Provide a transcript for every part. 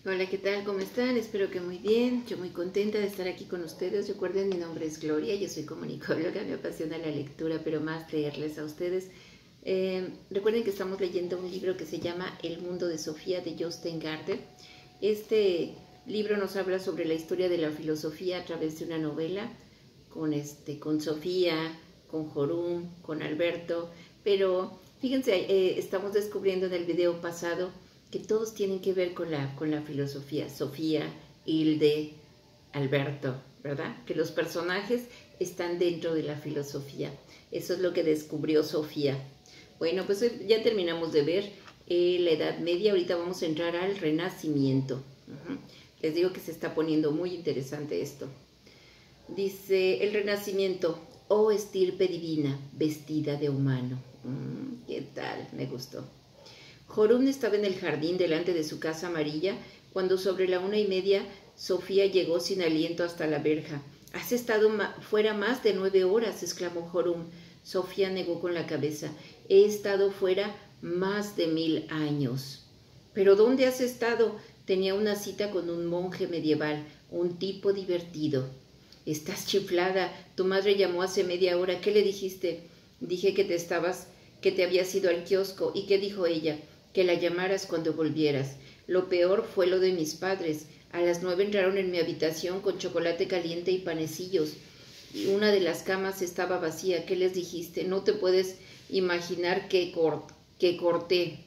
Hola, ¿qué tal? ¿Cómo están? Espero que muy bien. Yo muy contenta de estar aquí con ustedes. Recuerden, mi nombre es Gloria, yo soy comunicóloga, me apasiona la lectura, pero más leerles a ustedes. Recuerden que estamos leyendo un libro que se llama El mundo de Sofía, de Jostein Gaarder. Este libro nos habla sobre la historia de la filosofía a través de una novela con Sofía, con Jorún, con Alberto, pero fíjense, estamos descubriendo en el video pasado que todos tienen que ver con la filosofía. Sofía, Hilde, Alberto, ¿verdad? Que los personajes están dentro de la filosofía. Eso es lo que descubrió Sofía. Bueno, pues ya terminamos de ver la Edad Media. Ahorita vamos a entrar al Renacimiento. Les digo que se está poniendo muy interesante esto. Dice el Renacimiento: oh estirpe divina, vestida de humano. ¿Qué tal? Me gustó. Jorún estaba en el jardín delante de su casa amarilla cuando sobre la 1:30 Sofía llegó sin aliento hasta la verja. «Has estado fuera más de 9 horas», exclamó Jorún. Sofía negó con la cabeza. «He estado fuera más de 1000 años». «¿Pero dónde has estado?» «Tenía una cita con un monje medieval, un tipo divertido». «Estás chiflada. Tu madre llamó hace media hora. ¿Qué le dijiste?» «Dije que te habías ido al kiosco». «¿Y qué dijo ella?» «Que la llamaras cuando volvieras». Lo peor fue lo de mis padres. A las 9 entraron en mi habitación con chocolate caliente y panecillos. Y una de las camas estaba vacía. ¿Qué les dijiste?» «No te puedes imaginar que corté.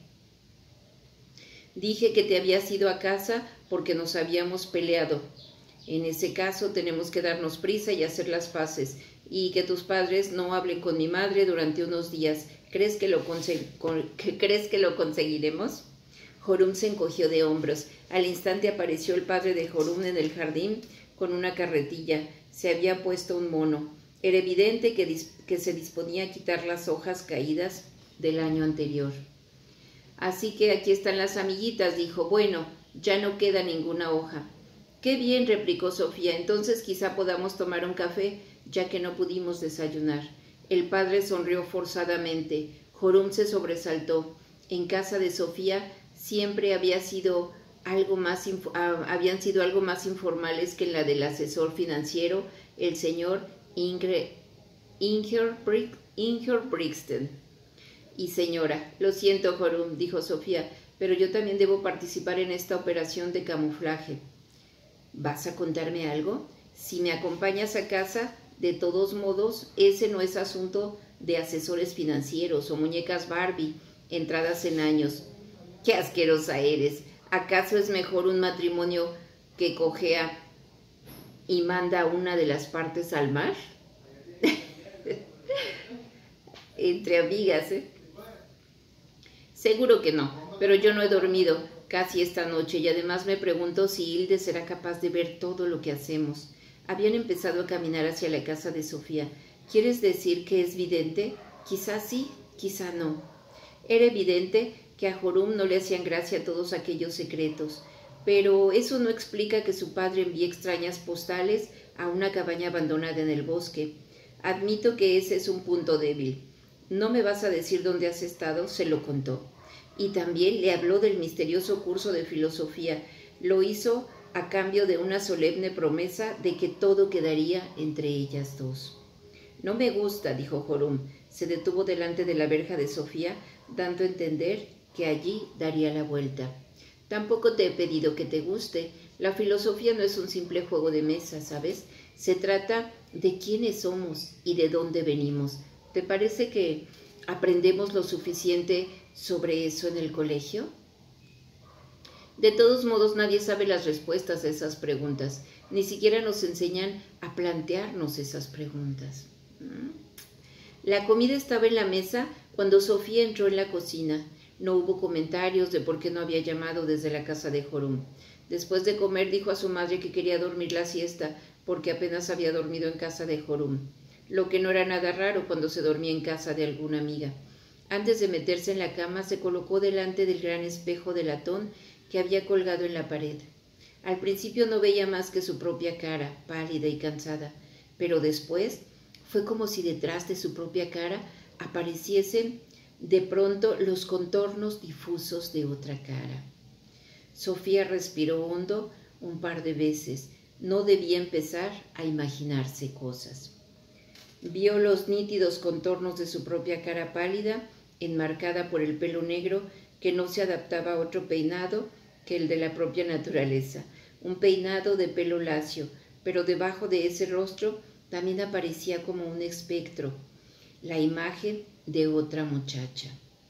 Dije que te habías ido a casa porque nos habíamos peleado. En ese caso tenemos que darnos prisa y hacer las paces. Y que tus padres no hablen con mi madre durante unos días. ¿Crees que lo conseguiremos?» Jorún se encogió de hombros. Al instante apareció el padre de Jorún en el jardín con una carretilla. Se había puesto un mono. Era evidente que se disponía a quitar las hojas caídas del año anterior. «Así que aquí están las amiguitas», dijo. «Bueno, ya no queda ninguna hoja». «Qué bien», replicó Sofía. «Entonces quizá podamos tomar un café, ya que no pudimos desayunar». El padre sonrió forzadamente. Jorún se sobresaltó. En casa de Sofía siempre habían sido algo más informales que en la del asesor financiero, el señor Inger Brixton. «Y señora, lo siento, Jorún», dijo Sofía, «pero yo también debo participar en esta operación de camuflaje». «¿Vas a contarme algo? Si me acompañas a casa, de todos modos, ese no es asunto de asesores financieros o muñecas Barbie, entradas en años». «Qué asquerosa eres. ¿Acaso es mejor un matrimonio que cojea y manda una de las partes al mar?» Entre amigas, ¿eh? «Seguro que no, pero yo no he dormido casi esta noche y además me pregunto si Hilde será capaz de ver todo lo que hacemos». Habían empezado a caminar hacia la casa de Sofía. «¿Quieres decir que es vidente?» «Quizá sí, quizá no». Era evidente que a Jorún no le hacían gracia todos aquellos secretos, pero eso no explica que su padre envíe extrañas postales a una cabaña abandonada en el bosque. Admito que ese es un punto débil. «¿No me vas a decir dónde has estado?», se lo contó. Y también le habló del misterioso curso de filosofía. Lo hizo a cambio de una solemne promesa de que todo quedaría entre ellas dos. «No me gusta», dijo Jorún. Se detuvo delante de la verja de Sofía, dando a entender que allí daría la vuelta. «Tampoco te he pedido que te guste. La filosofía no es un simple juego de mesa, ¿sabes? Se trata de quiénes somos y de dónde venimos. ¿Te parece que aprendemos lo suficiente sobre eso en el colegio?» «De todos modos, nadie sabe las respuestas a esas preguntas. Ni siquiera nos enseñan a plantearnos esas preguntas». La comida estaba en la mesa cuando Sofía entró en la cocina. No hubo comentarios de por qué no había llamado desde la casa de Jorún. Después de comer dijo a su madre que quería dormir la siesta porque apenas había dormido en casa de Jorún, lo que no era nada raro cuando se dormía en casa de alguna amiga. Antes de meterse en la cama se colocó delante del gran espejo de latón que había colgado en la pared. Al principio no veía más que su propia cara, pálida y cansada, pero después fue como si detrás de su propia cara apareciesen de pronto los contornos difusos de otra cara. Sofía respiró hondo un par de veces. No debía empezar a imaginarse cosas. Vio los nítidos contornos de su propia cara pálida, enmarcada por el pelo negro que no se adaptaba a otro peinado que el de la propia naturaleza. Un peinado de pelo lacio, pero debajo de ese rostro también aparecía como un espectro, la imagen de otra muchacha.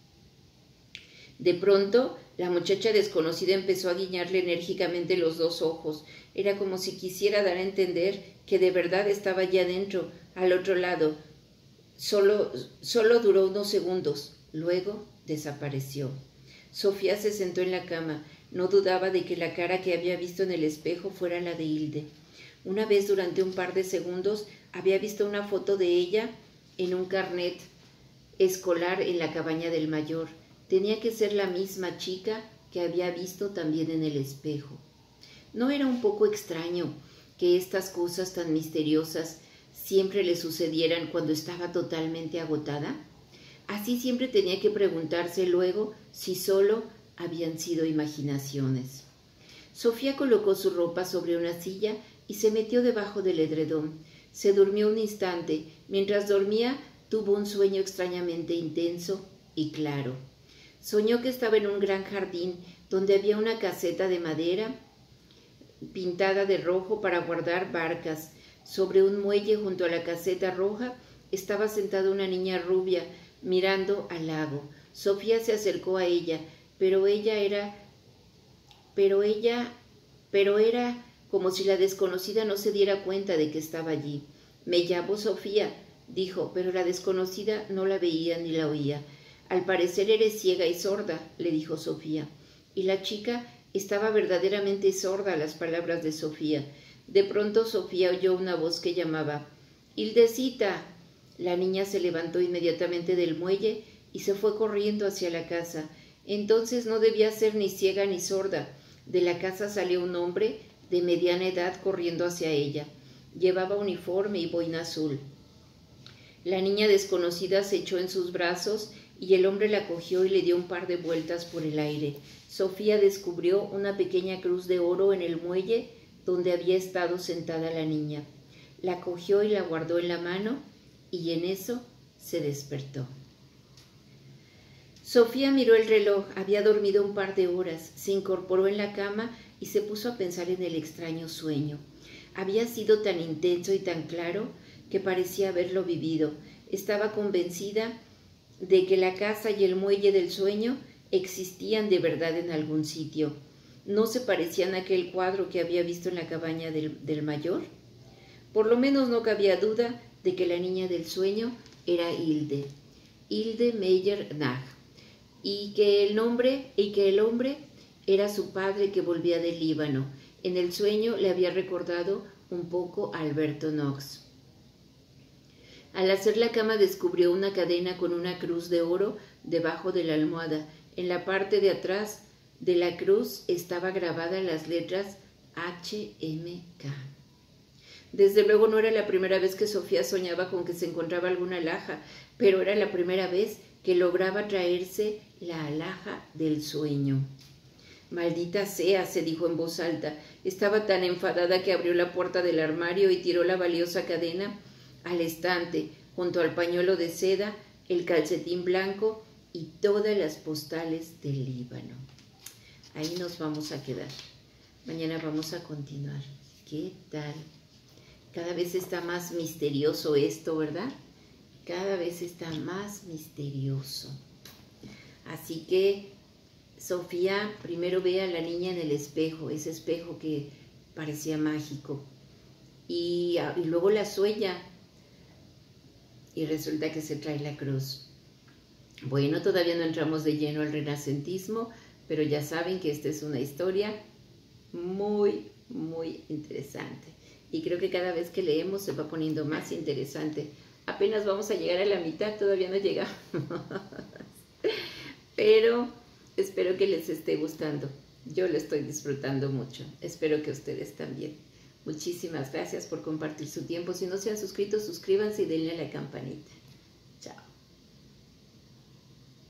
De pronto, la muchacha desconocida empezó a guiñarle enérgicamente los dos ojos. Era como si quisiera dar a entender que de verdad estaba allí adentro, al otro lado. Solo duró unos segundos. Luego desapareció. Sofía se sentó en la cama. No dudaba de que la cara que había visto en el espejo fuera la de Hilde. Una vez durante un par de segundos había visto una foto de ella en un carnet escolar en la cabaña del mayor. Tenía que ser la misma chica que había visto también en el espejo. ¿No era un poco extraño que estas cosas tan misteriosas siempre le sucedieran cuando estaba totalmente agotada? Así siempre tenía que preguntarse luego si solo habían sido imaginaciones. Sofía colocó su ropa sobre una silla y se metió debajo del edredón. Se durmió un instante. Mientras dormía, tuvo un sueño extrañamente intenso y claro. Soñó que estaba en un gran jardín donde había una caseta de madera pintada de rojo para guardar barcas. Sobre un muelle junto a la caseta roja estaba sentada una niña rubia mirando al lago. Sofía se acercó a ella, pero era como si la desconocida no se diera cuenta de que estaba allí. Me llamo Sofía, dijo, pero la desconocida no la veía ni la oía. Al parecer eres ciega y sorda, le dijo Sofía. Y la chica estaba verdaderamente sorda a las palabras de Sofía. De pronto Sofía oyó una voz que llamaba, «Hildecita». La niña se levantó inmediatamente del muelle y se fue corriendo hacia la casa. Entonces no debía ser ni ciega ni sorda. De la casa salió un hombre de mediana edad corriendo hacia ella. Llevaba uniforme y boina azul. La niña desconocida se echó en sus brazos y el hombre la cogió y le dio un par de vueltas por el aire. Sofía descubrió una pequeña cruz de oro en el muelle donde había estado sentada la niña. La cogió y la guardó en la mano y en eso se despertó. Sofía miró el reloj. Había dormido un par de horas. Se incorporó en la cama y se puso a pensar en el extraño sueño. Había sido tan intenso y tan claro que parecía haberlo vivido. Estaba convencida de que la casa y el muelle del sueño existían de verdad en algún sitio. ¿No se parecían a aquel cuadro que había visto en la cabaña del mayor? Por lo menos no cabía duda de que la niña del sueño era Hilde Meyer-Nag, y que el hombre era su padre que volvía del Líbano. En el sueño le había recordado un poco a Alberto Knox. Al hacer la cama descubrió una cadena con una cruz de oro debajo de la almohada. En la parte de atrás de la cruz estaba grabada las letras HMK. Desde luego no era la primera vez que Sofía soñaba con que se encontraba alguna alhaja, pero era la primera vez que lograba traerse la alhaja del sueño. «Maldita sea», se dijo en voz alta. Estaba tan enfadada que abrió la puerta del armario y tiró la valiosa cadena al estante, junto al pañuelo de seda, el calcetín blanco y todas las postales del Líbano. Ahí nos vamos a quedar. Mañana vamos a continuar. ¿Qué tal? Cada vez está más misterioso esto, ¿verdad? Cada vez está más misterioso. Así que Sofía primero ve a la niña en el espejo, ese espejo que parecía mágico. Y luego la sueña. Y resulta que se trae la cruz. Bueno, todavía no entramos de lleno al renacentismo, pero ya saben que esta es una historia muy, muy interesante. Y creo que cada vez que leemos se va poniendo más interesante. Apenas vamos a llegar a la mitad, todavía no llegamos. Pero espero que les esté gustando. Yo lo estoy disfrutando mucho. Espero que ustedes también. Muchísimas gracias por compartir su tiempo. Si no se han suscrito, suscríbanse y denle a la campanita.